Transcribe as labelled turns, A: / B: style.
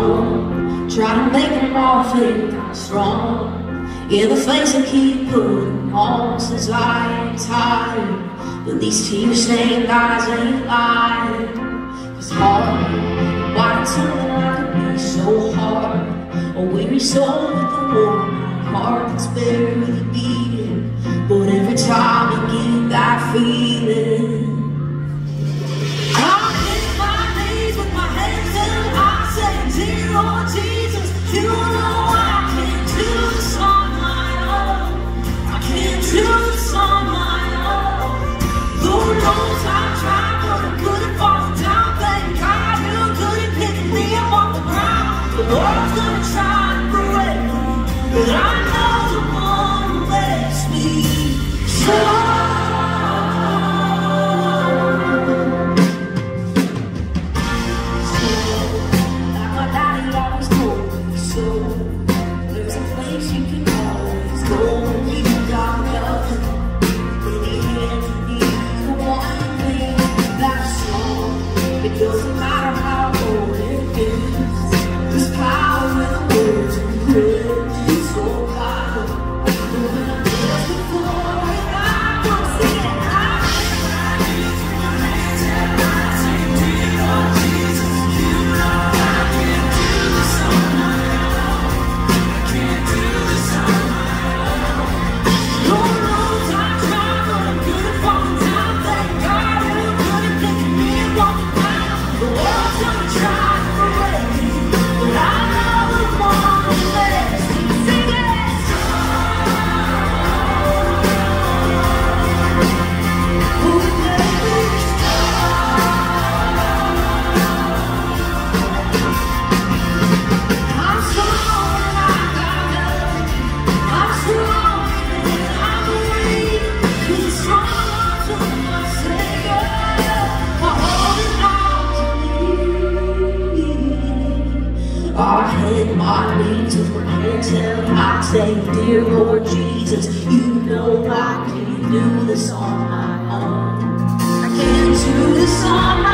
A: strong. Try to make them all think I'm strong. Yeah, the face I keep putting on since I ain't tired. But these tear-stained eyes ain't lying. 'Cause hard, why something I could be so hard? A weary soul with a worn heart that's barely beating. But every time I get that feeling, I'm in my knees with my hands and I say, dear Lord Jesus, you know I can't do this on my own. I can't do this on my own. Lord knows I tried, but I couldn't fall down. Thank God you're good at picking me up off the ground. The world's gonna try to break me, but I know the one who makes me strong. Like my daddy always told me so. There's a place you can always go when you got nothing. Any hand you need, the one thing that's strong. It doesn't matter how old it is. There's power in the words and prayers. It's so powerful. When I'm just before it, I will sing it. I hit my knees with my hands held high, saying, dear Lord Jesus, you know I can't do this on my own. I can't do this on my own.